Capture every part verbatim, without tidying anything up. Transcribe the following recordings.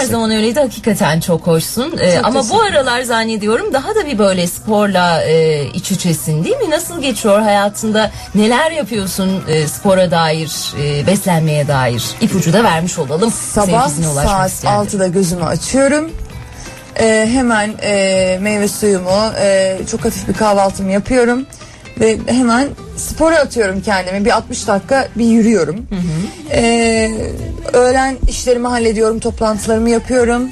her zaman öyleydi, hakikaten çok hoşsun. Ee, Çok ama bu aralar zannediyorum daha da bir böyle sporla e, iç içesin, değil mi? Nasıl geçiyor hayatında? Neler yapıyorsun e, spora dair, e, beslenmeye dair? İpucu da vermiş olalım. Sabah saat altıda gözümü açıyorum. Ee, hemen e, meyve suyumu, e, çok hafif bir kahvaltımı yapıyorum. Ve hemen spora atıyorum kendimi. Bir altmış dakika bir yürüyorum. Hı hı. Ee, öğlen işlerimi hallediyorum, toplantılarımı yapıyorum.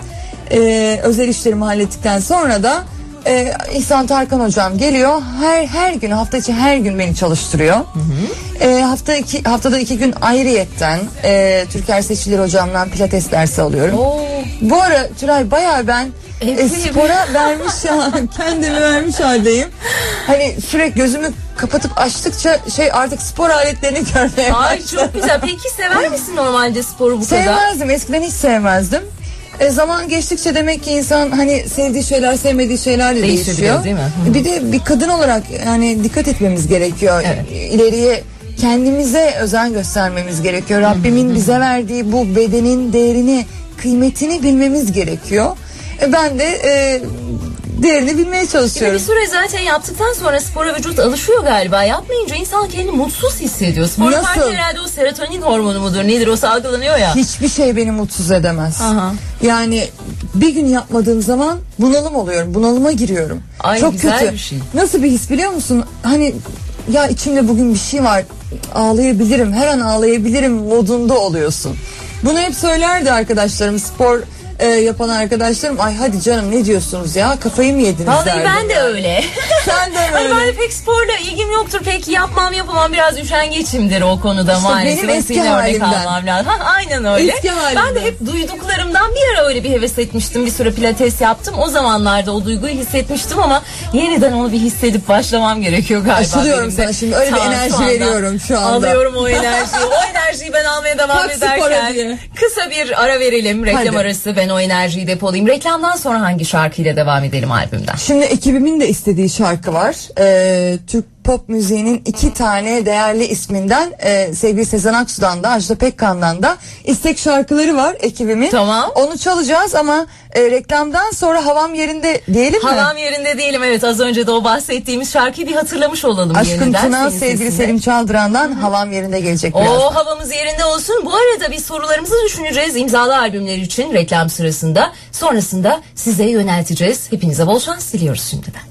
Ee, özel işlerimi hallettikten sonra da e, İhsan Tarkan hocam geliyor. Her her gün, hafta içi her gün beni çalıştırıyor. Hı hı. Ee, hafta iki, haftada iki gün ayrıyetten e, Türker Seçilir hocamdan pilates dersi alıyorum. Oo. Bu ara Tülay bayağı ben E, spora vermiş ya, kendimi vermiş haldeyim. Hani sürekli gözümü kapatıp açtıkça şey artık spor aletlerini görmeye Ay başladım. çok güzel. Peki sever misin normalde sporu bu kadar? Sevmezdim. Eskiden hiç sevmezdim. E, zaman geçtikçe demek ki insan hani sevdiği şeyler, sevmediği şeyler de değişiyor. Değil mi? Hı. Bir de bir kadın olarak yani dikkat etmemiz gerekiyor. Evet. İleriye kendimize özen göstermemiz gerekiyor. Rabbimin hı hı. bize verdiği bu bedenin değerini, kıymetini bilmemiz gerekiyor. Ben de e, değerini bilmeye çalışıyorum. Bir süre zaten yaptıktan sonra spora vücut alışıyor galiba. Yapmayınca insan kendini mutsuz hissediyor. Spor yaparken herhalde o serotonin hormonu mudur nedir, o salgılanıyor ya. Hiçbir şey beni mutsuz edemez. Aha. Yani bir gün yapmadığım zaman bunalım oluyorum. Bunalıma giriyorum. Ay, çok güzel kötü. Bir şey. Nasıl bir his biliyor musun? Hani ya içimde bugün bir şey var. Ağlayabilirim. Her an ağlayabilirim modunda oluyorsun. Bunu hep söylerdi arkadaşlarım, spor E, yapan arkadaşlarım. Ay hadi canım ne diyorsunuz ya, kafayı mı yediniz? Vallahi ben de öyle. Sen de öyle. Hani ben de pek sporla ilgim yoktur, pek yapmam yapamam, biraz üşengeçimdir o konuda işte maalesef. Benim eski halimden. Ha, aynen öyle. Eski halimden. Ben de hep duyduklarımdan bir ara öyle bir heves etmiştim, bir süre pilates yaptım. O zamanlarda o duyguyu hissetmiştim ama yeniden onu bir hissedip başlamam gerekiyor galiba. Aşılıyorum sana şimdi, öyle bir enerji veriyorum şu anda. Alıyorum o enerjiyi. O enerjiyi ben almaya devam Kalk ederken kısa bir ara verelim, reklam hadi. Arası, ben o enerjiyi depolayayım. Reklamdan sonra hangi şarkıyla devam edelim albümden? Şimdi ekibimin de istediği şarkı var. Ee, Türk pop müziğinin iki tane değerli isminden, e, sevgili Sezen Aksu'dan da Ajda Pekkan'dan da istek şarkıları var ekibimin. Tamam. Onu çalacağız ama e, reklamdan sonra Havam Yerinde diyelim Havam mi? Havam Yerinde diyelim, evet, az önce de o bahsettiğimiz şarkıyı bir hatırlamış olalım. Aşkın Tuna sevgili Selim Çaldıran'dan Hı-hı. Havam Yerinde gelecek biraz. O havamız yerinde olsun. Bu arada biz sorularımızı düşüneceğiz imzalı albümler için reklam sırasında. Sonrasında size yönelteceğiz. Hepinize bol şans diliyoruz şimdiden.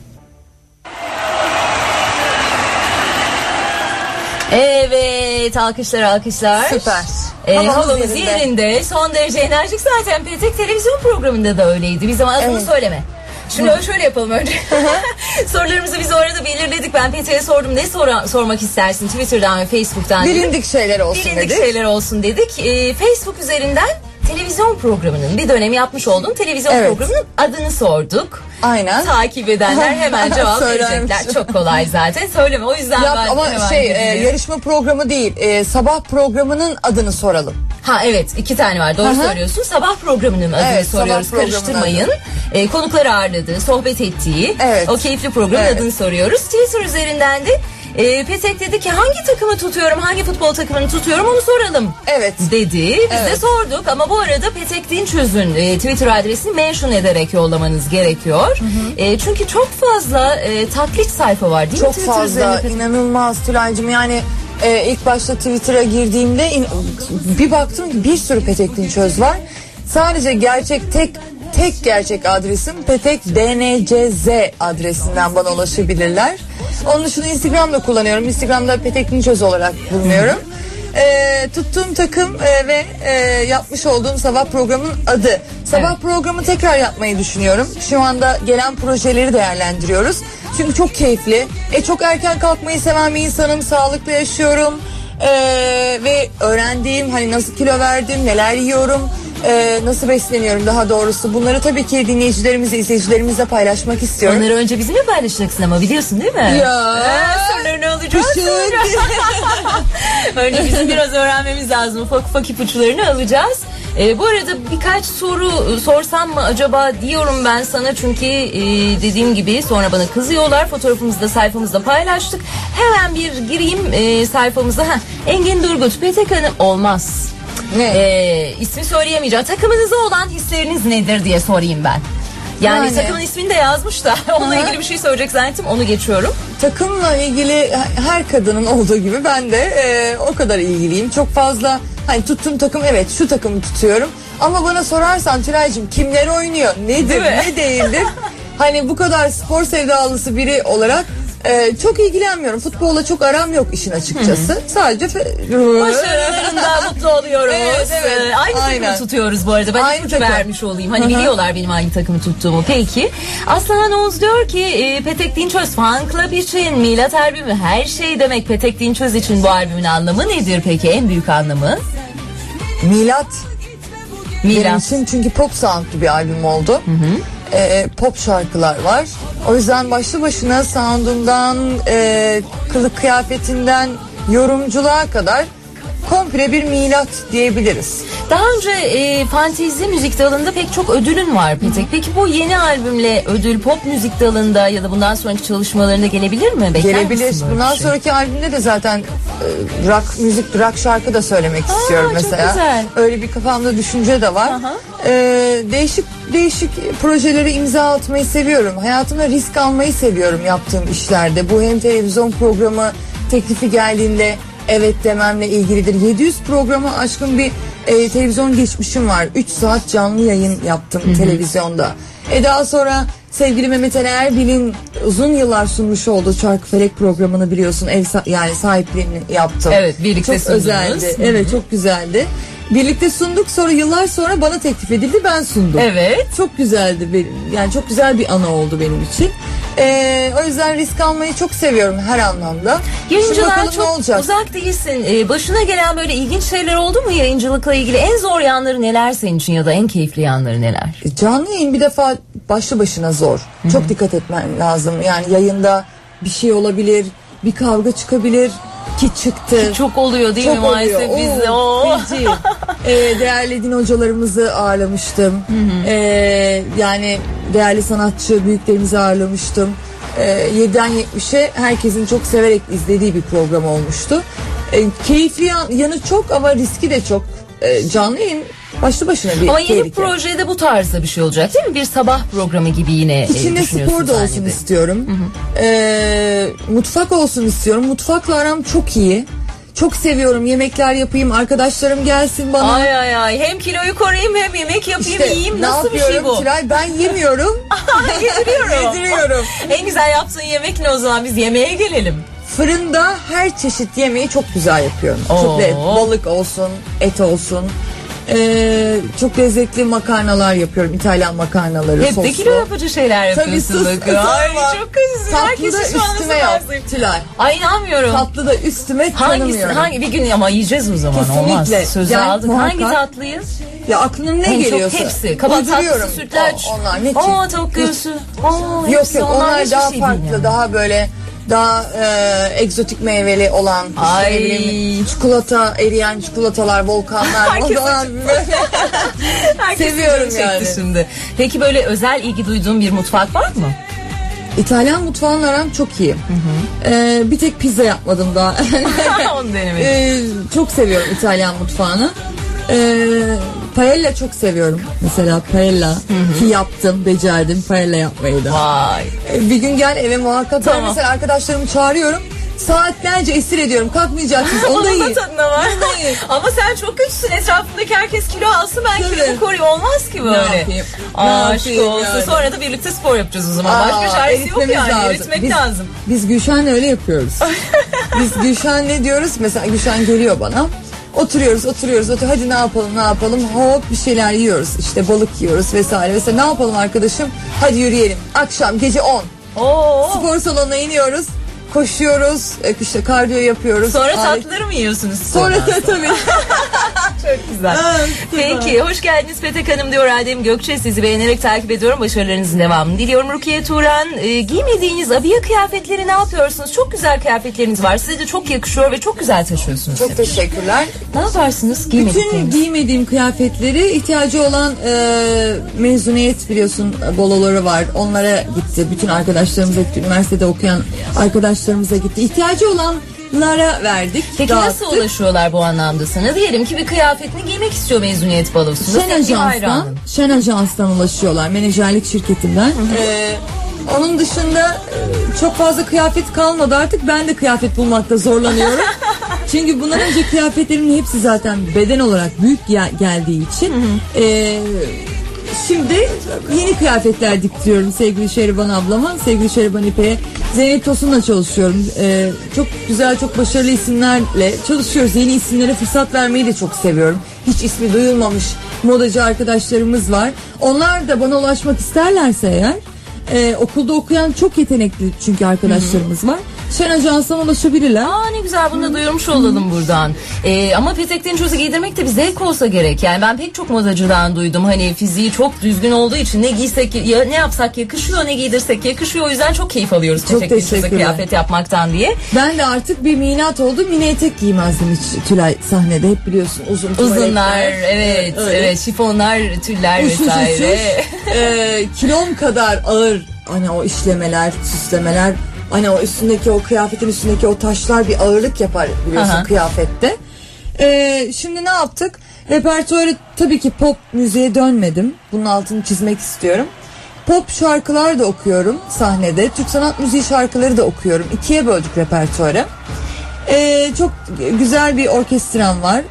Evet, alkışlar alkışlar. Süper. Ee, havamız, havamız yerinde. yerinde. Son derece enerjik, zaten Petek televizyon programında da öyleydi. Biz ama adını evet. söyleme. Şimdi Hı. şöyle yapalım önce. Sorularımızı biz orada belirledik. Ben Petek'e sordum. Ne sor sormak istersin? Twitter'dan ve Facebook'tan dedik. Bilindik şeyler olsun Bilindik dedik. Bilindik şeyler olsun dedik. Ee, Facebook üzerinden televizyon programının, bir dönem yapmış olduğum televizyon evet. programının adını sorduk. Aynen. Takip edenler hemen cevap verecekler. Çok kolay zaten. Söyleme. O yüzden ya, ben ama şey e, yarışma programı değil. E, sabah programının adını soralım. Ha evet, iki tane var. Doğru Hı-hı. söylüyorsun. Sabah programının adını evet, soruyoruz. Karıştırmayın. E, konukları ağırladığı, sohbet ettiği evet. o keyifli programın evet. adını soruyoruz. Twitter üzerinden de E, Petek dedi ki hangi takımı tutuyorum, hangi futbol takımını tutuyorum onu soralım. Evet. Dedi. Biz evet. de sorduk ama bu arada Petek Dinçöz'ün e, Twitter adresini mention ederek yollamanız gerekiyor. Hı hı. E, çünkü çok fazla e, taklit sayfa var değil çok mi? Çok fazla, inanılmaz Tülay'cığım. Yani e, ilk başta Twitter'a girdiğimde in, bir baktım ki bir sürü Petek Dinçöz var. Sadece gerçek tek tek gerçek adresim Petek D N C Z adresinden bana ulaşabilirler. Onun dışında Instagram'da kullanıyorum. Instagram'da Petek Dinçöz olarak bulunuyorum. E, tuttuğum takım e, ve e, yapmış olduğum sabah programının adı. Sabah evet. programı tekrar yapmayı düşünüyorum. Şu anda gelen projeleri değerlendiriyoruz. Çünkü çok keyifli. E, çok erken kalkmayı seven bir insanım. Sağlıklı yaşıyorum. E, ve öğrendiğim hani nasıl kilo verdim, neler yiyorum, Ee, nasıl besleniyorum daha doğrusu, bunları tabii ki dinleyicilerimizle, izleyicilerimizle paylaşmak istiyorum. Onları önce bizimle paylaşacaksın ama biliyorsun değil mi? Ya. Ee, sorularını alacağız sonra. Önce bizim biraz öğrenmemiz lazım. Ufak ufak ipuçlarını alacağız. Ee, bu arada birkaç soru sorsam mı acaba diyorum ben sana, çünkü e, dediğim gibi sonra bana kızıyorlar. Fotoğrafımızı da sayfamızda paylaştık. Hemen bir gireyim e, sayfamıza. Heh, Engin Durgut, Petek Hanım olmaz. Ne? Ee, ismi söyleyemeyeceğim. Takımınıza olan hisleriniz nedir diye sorayım ben. Yani, yani takımın ismini de yazmış da onunla Aha. ilgili bir şey söyleyecek zannettim, onu geçiyorum. Takımla ilgili her kadının olduğu gibi ben de e, o kadar ilgiliyim. Çok fazla hani tuttuğum takım, evet şu takımı tutuyorum. Ama bana sorarsan Tülay'cığım kimler oynuyor, nedir, ne değildir? Hani bu kadar spor sevdalısı biri olarak Ee, çok ilgilenmiyorum. Futbolla çok aram yok işin açıkçası. Hı-hı. Sadece fe- başarılarında mutlu oluyoruz. Evet, evet. Ee, aynı Aynen. takımı tutuyoruz bu arada. Ben aynı ipucu vermiş olayım. Hani Hı-hı. biliyorlar benim hangi takımı tuttuğumu. Peki. Aslan Oğuz diyor ki e, Petek Dinçöz Fan Club için Milat albümü her şey demek. Petek Dinçöz için bu albümün anlamı nedir peki? En büyük anlamı? Milat. Milat. Benim için çünkü pop soundlu bir albüm oldu. Hı hı. E, pop şarkılar var. O yüzden başlı başına soundundan, e, kılık kıyafetinden, yorumculuğa kadar komple bir milat diyebiliriz. Daha önce e, fantezi müzik dalında pek çok ödülün var Petek. Peki bu yeni albümle ödül pop müzik dalında ya da bundan sonraki çalışmalarında gelebilir mi? Bekler Gelebilir. Bundan şey? sonraki albümde de zaten e, rock müzik, rock şarkı da söylemek Aa, istiyorum mesela. Çok güzel. Öyle bir kafamda düşünce de var. E, değişik değişik projeleri imza atmayı seviyorum. Hayatımda risk almayı seviyorum yaptığım işlerde. Bu hem televizyon programı teklifi geldiğinde evet dememle ilgilidir. yedi yüz programa aşkın bir e, televizyon geçmişim var. üç saat canlı yayın yaptım Hı-hı. televizyonda. E daha sonra sevgili Mehmet Ali Erbil'in uzun yıllar sunmuş olduğu Çarkıfelek programını biliyorsun. Ev sa- yani sahipliğini yaptım. Evet, birlikte çok sundunuz. özeldi. Hı-hı. Evet, çok güzeldi. Birlikte sunduk, sonra yıllar sonra bana teklif edildi, ben sundum. Evet. Çok güzeldi benim. Yani çok güzel bir ana oldu benim için. Ee, o yüzden risk almayı çok seviyorum her anlamda. Yayıncılığa çok uzak değilsin. Ee, başına gelen böyle ilginç şeyler oldu mu yayıncılıkla ilgili? En zor yanları neler senin için ya da en keyifli yanları neler? Canlı yayın bir defa başlı başına zor. Hı-hı. Çok dikkat etmen lazım. Yani yayında bir şey olabilir, bir kavga çıkabilir. Ki çıktı. Ki çok oluyor değil çok mi maalesef bizde? Oo. ee, değerli din hocalarımızı ağırlamıştım. Hı hı. Ee, yani değerli sanatçı büyüklerimizi ağırlamıştım. Ee, yediden yetmişe herkesin çok severek izlediği bir program olmuştu. Ee, keyifli yan, yanı çok ama riski de çok. Ee, canlı yayın başlı başına bir ama yeni tehlike. projede bu tarzda bir şey olacak değil mi? Bir sabah programı gibi yine İçinde spor da olsun istiyorum. Hı hı. Ee, mutfak olsun istiyorum. Mutfakla aram çok iyi. Çok seviyorum. Yemekler yapayım. Arkadaşlarım gelsin bana. Ay ay ay. Hem kiloyu koruyayım hem yemek yapayım, işte, yiyeyim. Nasıl bir şey bu? Tülay, ben yemiyorum. Yediriyorum. Yediriyorum. En güzel yaptığın yemek ne o zaman? Biz yemeğe gelelim. Fırında her çeşit yemeği çok güzel yapıyorum. Oo. Çok lezzetli. Balık olsun, et olsun. Ee, çok lezzetli makarnalar yapıyorum. İtalyan makarnaları. Hep de kilo yapıcı şeyler yapıyorsun. Tabii sus. Ay çok güzel. Tatlı da üstüme yap Tülay. Ay inanmıyorum. Tatlı da üstüme tanımıyorum. Hangi bir gün ama yiyeceğiz o zaman. Kesinlikle. Olmaz. Sözü yani, aldık. muhakkak. Hangi tatlıyı? Ya aklına ne en geliyorsa. Çok hepsi. Kabak tatlısı, sütlaç. O, onlar ne ki? Oo tavuk göğsü. Oo, yok yok onlar, onlar daha şey farklı. Yani. Daha böyle daha e, egzotik meyveli olan işte bileyim, çikolata, eriyen çikolatalar, volkanlar falan. Seviyorum yani. Şimdi. Peki böyle özel ilgi duyduğun bir mutfak var mı? İtalyan mutfağının aram çok iyi. Hı hı. Ee, bir tek pizza yapmadım daha. Onu denemedim. Ee, çok seviyorum İtalyan mutfağını. Ee, paella çok seviyorum. Mesela paella hı hı. ki yaptım, becerdim paella yapmayı da. Vay. Ee, bir gün gel eve muhakkak. Tamam. Mesela arkadaşlarımı çağırıyorum. Saatlerce esir ediyorum. Kalkmayacaksınız. Onu da yiyin. Tadına var. Ama sen çok kötüsün. Etrafındaki herkes kilo alsın. Ben Tabii. kilomu koruyayım. Olmaz ki böyle. Ne yapayım? Aşk olsun. Yani. Sonra da birlikte spor yapacağız o zaman. Aa, başka çaresi yok yani. Lazım. Eritmek biz, lazım. Biz Gülşen'le öyle yapıyoruz. Biz Gülşen'le diyoruz. Mesela Gülşen geliyor bana. Oturuyoruz, oturuyoruz, oturuyoruz. Hadi ne yapalım, ne yapalım? Hop bir şeyler yiyoruz. İşte balık yiyoruz vesaire. Mesela ne yapalım arkadaşım? Hadi yürüyelim. Akşam gece on. Oo. Spor salonuna iniyoruz. Koşuyoruz, işte kardiyo yapıyoruz. Sonra tatlıları mı yiyorsunuz? Sonra da tabii. Çok güzel. Evet, peki, hoş geldiniz Petek Hanım diyor Adem Gökçe. Sizi beğenerek takip ediyorum. Başarılarınızın devamını diliyorum. Rukiye Turan, e, giymediğiniz abiye kıyafetleri ne yapıyorsunuz? Çok güzel kıyafetleriniz var. Size de çok yakışıyor ve çok güzel taşıyorsunuz. Çok demiş. Teşekkürler. Ne yaparsınız giymedikleriniz? Bütün giymediğim kıyafetleri ihtiyacı olan e, mezuniyet biliyorsun boloları var. Onlara gitti. Bütün arkadaşlarımıza gitti. Üniversitede okuyan arkadaşlarımıza gitti. İhtiyacı olan lara verdik. Peki dağıttık. nasıl ulaşıyorlar bu anlamda sana? Diyelim ki bir kıyafetini giymek istiyor mezuniyet balosunda. Şen Ajans'tan, Şen Ajans'tan ulaşıyorlar. Menajerlik şirketinden. Ee, onun dışında e, çok fazla kıyafet kalmadı artık. Ben de kıyafet bulmakta zorlanıyorum. Çünkü bundan önce kıyafetlerimin hepsi zaten beden olarak büyük gel- geldiği için. E, şimdi yeni kıyafetler diktiriyorum sevgili Şehriban ablama, sevgili Şehriban İpek'e. Zeynep Tosun'la çalışıyorum. E, çok güzel, çok başarılı isimlerle çalışıyoruz. Yeni isimlere fırsat vermeyi de çok seviyorum. Hiç ismi duyulmamış modacı arkadaşlarımız var. Onlar da bana ulaşmak isterlerse eğer, Ee, okulda okuyan çok yetenekli çünkü arkadaşlarımız var. Şen Ajans'tan ulaşabilirler. Aa ne güzel, bunu da duyurmuş olalım buradan. Ee, ama petekten çözü giydirmek de bir zevk olsa gerek. Yani ben pek çok modacıdan duydum. Hani fiziği çok düzgün olduğu için ne giysek ya, ne yapsak yakışıyor, ne giydirsek yakışıyor. O yüzden çok keyif alıyoruz Çok petekten çözü teşekkürler. kıyafet yapmaktan diye. Ben de artık bir minat oldu. Mini etek giymezdim hiç Tülay sahnede. Hep biliyorsun uzun Uzunlar, tuvaletler. evet, Öyle. evet, şifonlar, tüller Uçuş vesaire. uçuş. Ee, kilom kadar ağır hani o işlemeler, süslemeler. Hani o üstündeki o kıyafetin üstündeki o taşlar bir ağırlık yapar biliyorsun Aha. kıyafette. Ee, şimdi ne yaptık? Repertuarı tabii ki pop müziğe dönmedim. Bunun altını çizmek istiyorum. Pop şarkılar da okuyorum sahnede. Türk sanat müziği şarkıları da okuyorum. İkiye böldük repertuarı. Ee, çok güzel bir orkestram var.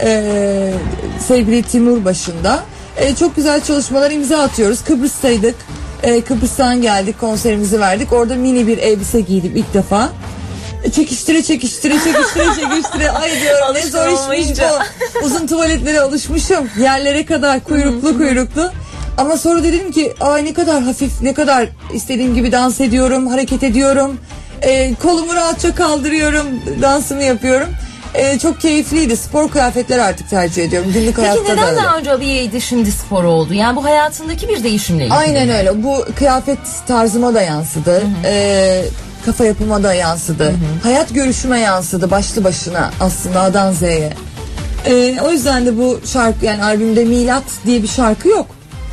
Ee, sevgili Timur başında. Ee, çok güzel çalışmalar imza atıyoruz. Kıbrıs'taydık. Ee, Kıbrıs'tan geldik, konserimizi verdik. Orada mini bir elbise giydim ilk defa. Çekiştire çekiştire çekiştire çekiştire. Ay diyorum ne zor işmiş bu. Uzun tuvaletlere alışmışım. Yerlere kadar kuyruklu kuyruklu. Ama sonra dedim ki ay ne kadar hafif, ne kadar istediğim gibi dans ediyorum, hareket ediyorum. Ee, kolumu rahatça kaldırıyorum, dansımı yapıyorum. Ee, çok keyifliydi. Spor kıyafetler artık tercih ediyorum. Günlük Peki hayatta da neden öyle. daha önce abiyeydi şimdi spor oldu? Yani bu hayatındaki bir değişimle ilgili. Aynen öyle. Bu kıyafet tarzıma da yansıdı. Ee, kafa yapıma da yansıdı. Hı hı. Hayat görüşüme yansıdı başlı başına aslında A'dan Z'ye. Ee, o yüzden de bu şarkı, yani albümde Milat diye bir şarkı yok.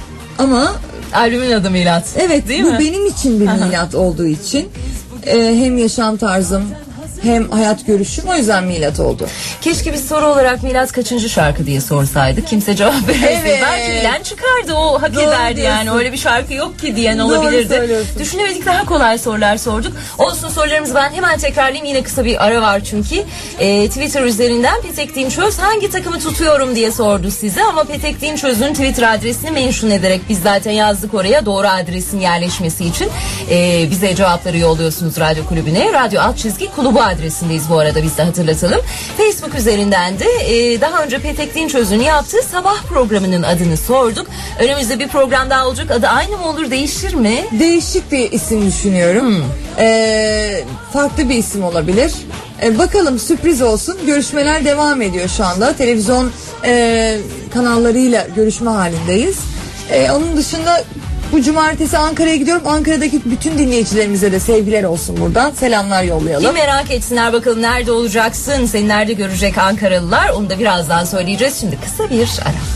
Ama albümün adı Milat. Evet, değil bu mi? benim için bir milat olduğu için e, hem yaşam tarzım hem hayat görüşüm, o yüzden milat oldu. Keşke bir soru olarak Milat kaçıncı şarkı diye sorsaydık. Kimse cevap vermedi. Evet. Belki bilen çıkardı, o hak Doğru ederdi diyorsun. yani. Öyle bir şarkı yok ki diyen Doğru olabilirdi. söylüyorsun. Düşünemedik, daha kolay sorular sorduk. Olsun, sorularımızı ben hemen tekrarlayayım. Yine kısa bir ara var çünkü. Ee, Twitter üzerinden Petek Dinçöz hangi takımı tutuyorum diye sordu size. Ama Petek Dinçöz'ün Twitter adresini mention ederek biz zaten yazdık oraya, doğru adresin yerleşmesi için. Ee, bize cevapları yolluyorsunuz radyo kulübüne. Radyo alt çizgi klubu adresindeyiz bu arada, biz de hatırlatalım. Facebook üzerinden de e, daha önce Petek Dinçöz'ün yaptığı sabah programının adını sorduk. Önümüzde bir program daha olacak. Adı aynı mı olur, değişir mi? Değişik bir isim düşünüyorum. Hmm. Ee, farklı bir isim olabilir. Ee, bakalım, sürpriz olsun. Görüşmeler devam ediyor şu anda. Televizyon e, kanallarıyla görüşme halindeyiz. Ee, onun dışında bu cumartesi Ankara'ya gidiyorum. Ankara'daki bütün dinleyicilerimize de sevgiler olsun buradan. Selamlar yollayalım. Bir merak etsinler bakalım nerede olacaksın, seni nerede görecek Ankaralılar. Onu da birazdan söyleyeceğiz. Şimdi kısa bir ara.